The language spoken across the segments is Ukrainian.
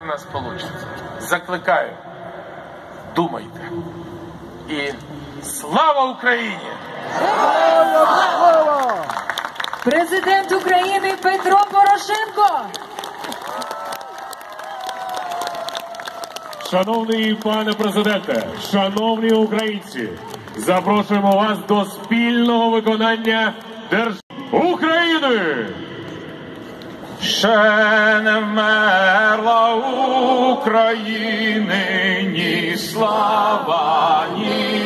У нас вийде. Закликаю, думайте. І слава Україні! Президент України Петро Порошенко! Шановний пане президенте, шановні українці, запрошуємо вас до спільного виконання України! Ще не вмерла України ні слава, ні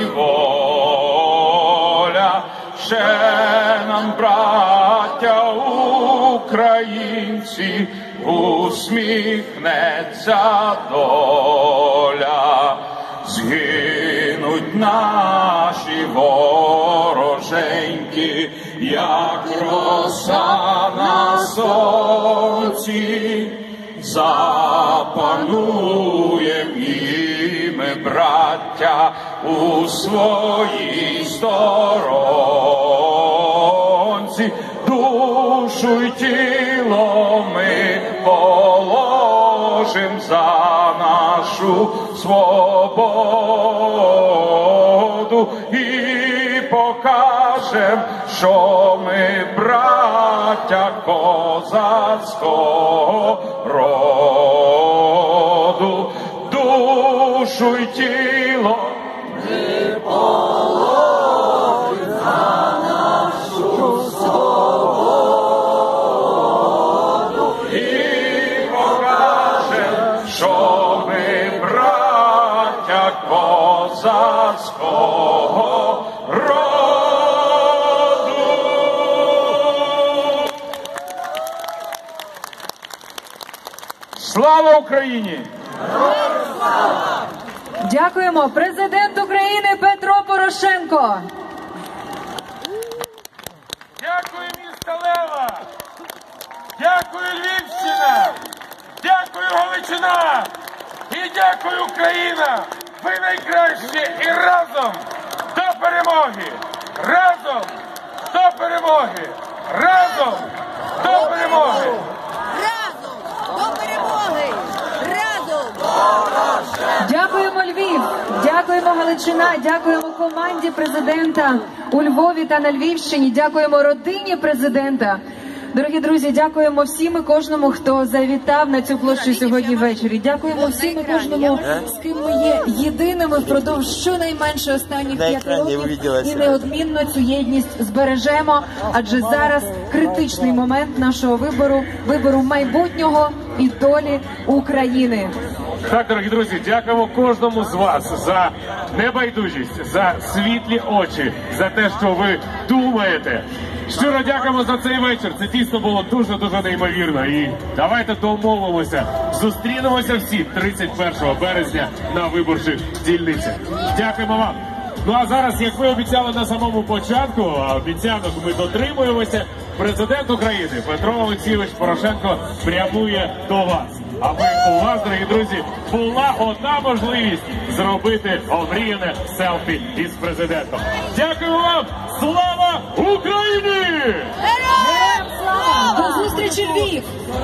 воля. Ще нам, браття українці, усміхнеться доля. Згинуть наші вороженьки, як роса на сонці. Запануєм і ми, браття, у своїй сторонці. Душу й тіло ми положим за нашу свободу і покажем, що ми браття козацького роду. Душу й тіло ми положим за нашу свободу і покажем, що ми браття козацького роду. Слава Україні! Дякуємо. Президент України Петро Порошенко. Дякую, місто Лева! Дякую, Львівщина! Дякую, Галичина! І дякую, Україна! Ви найкращі! І разом до перемоги! Разом до перемоги! Разом до перемоги! Разом до перемоги! Разом! Дякуємо, Львів, дякуємо, Галичина, дякуємо команді президента у Львові та на Львівщині, дякуємо родині президента. Дорогі друзі, дякуємо всім і кожному, хто завітав на цю площу сьогодні ввечері. Дякуємо всім і кожному, з ким ми є єдиними впродовж щонайменше останніх 5 років. І неодмінно цю єдність збережемо, адже зараз критичний момент нашого вибору майбутнього і долі України. Так, дорогі друзі, дякуємо кожному з вас за небайдужість, за світлі очі, за те, що ви думаєте. Щиро дякуємо за цей вечір. Це дійсно було дуже-дуже неймовірно. І давайте домовимося. Зустрінемося всі 31 березня на виборчих дільницях. Дякуємо вам. Ну а зараз, як ви обіцяли на самому початку, обіцянок ми дотримуємося, президент України Петро Олексійович Порошенко прямує до вас. Аби у вас, дорогі друзі, була одна можливість зробити омріяне селфі із президентом. Дякуємо вам! Слава Україні! Героям слава! До зустрічі, Львів!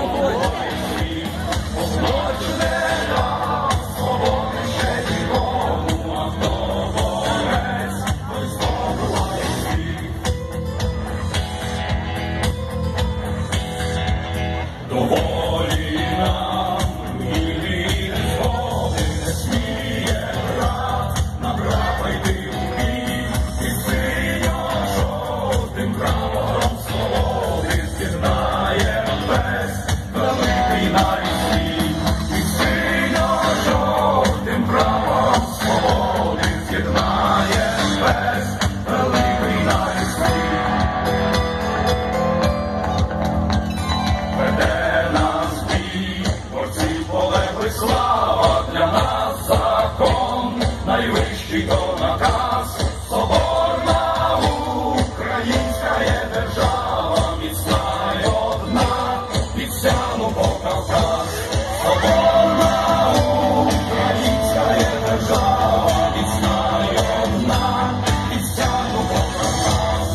Найвищий то наказ, соборна українська є держава, міцна й одна, від Сяну по Кавказ. Соборна українська є держава, міцна й одна, від Сяну по Кавказ.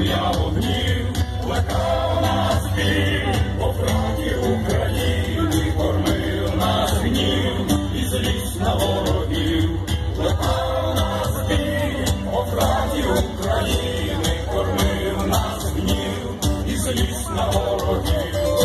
полум'я вогнів, плекав нас біль, по фронті України кормив нас гнів, і злість на ворогів, плекав нас біль, по фронті України кормив нас гнів, і злість на ворогів.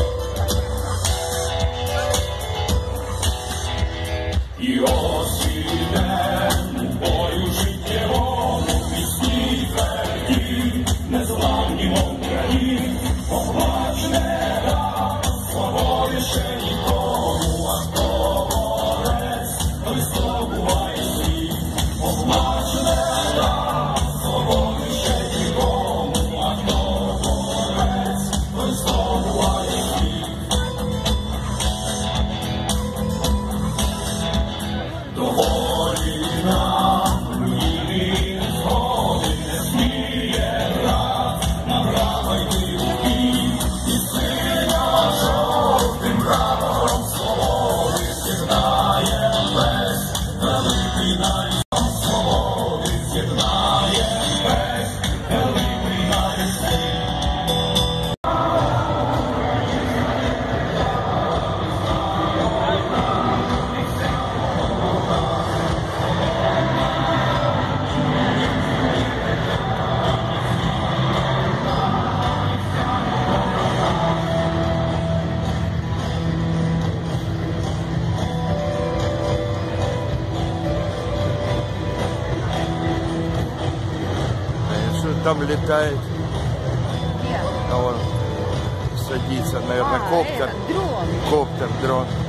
І ось ідем у бою життєвому, пісні тверді, незламні мов країн, поплач не дав, свободи ще нікому, а хто борець, той здобуває світ. Поплач не дав, свободи ще нікому, а хто борець, той здобуває світ. Доволі нам ні згоди не сміє брат, на брата йти у бій, і синя жовтим прапором свободи з'єднає весь великий народ, свободи з'єднає весь великий народ. Что там летает? А он садится, наверное, коптер. Дрон. Коптер, дрон.